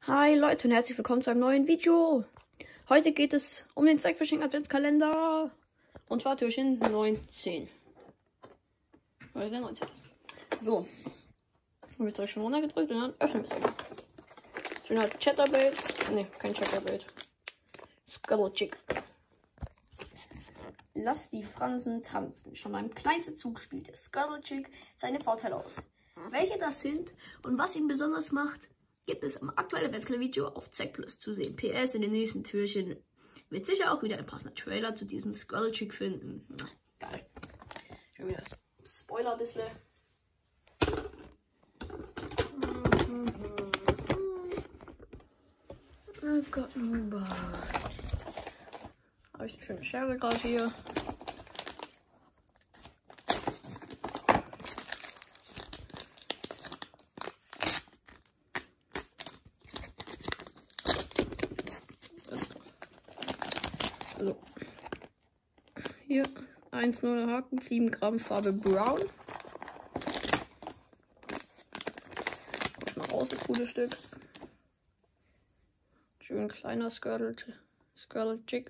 Hi Leute und herzlich willkommen zu einem neuen Video. Heute geht es um den Zeigfishing Adventskalender. Und zwar Türchen 19. Weil der 19 ist. So. Habe ich schon runtergedrückt und dann öffnen wir es einmal. Schöner Chatterbait. Ne, kein Chatterbait. Scuttle Chick. Lass die Fransen tanzen. Schon beim kleinsten Zug spielte Scuttle Chick seine Vorteile aus. Welche das sind und was ihn besonders macht, gibt es am aktuellen Adventskalender-Video auf Zack Plus zu sehen. PS, in den nächsten Türchen wird sicher auch wieder ein passender Trailer zu diesem Scuttle Chick finden. Geil. Schon wieder das Spoiler ein bisschen. I've got no bar. Habe ich eine schöne Schere gerade hier. Also, hier 1,0 Haken, 7 Gramm Farbe Brown. Mal raus, das gute Stück. Schön kleiner Scuttle Chick.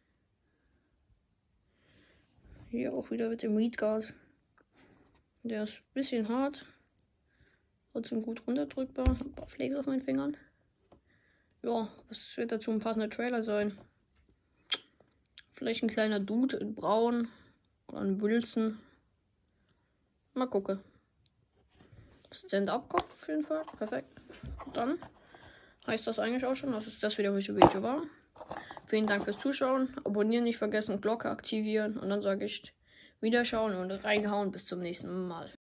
Hier auch wieder mit dem Reed Guard. Der ist ein bisschen hart. Trotzdem gut runterdrückbar. Ein paar Flakes auf meinen Fingern. Ja, was wird dazu ein passender Trailer sein? Vielleicht ein kleiner Dude in Braun oder ein Wilson. Mal gucken. Stand-up-Kopf auf jeden Fall. Perfekt. Und dann heißt das eigentlich auch schon, dass es das wieder für Video war. Vielen Dank fürs Zuschauen. Abonnieren nicht vergessen, Glocke aktivieren. Und dann sage ich Wiederschauen und reingehauen. Bis zum nächsten Mal.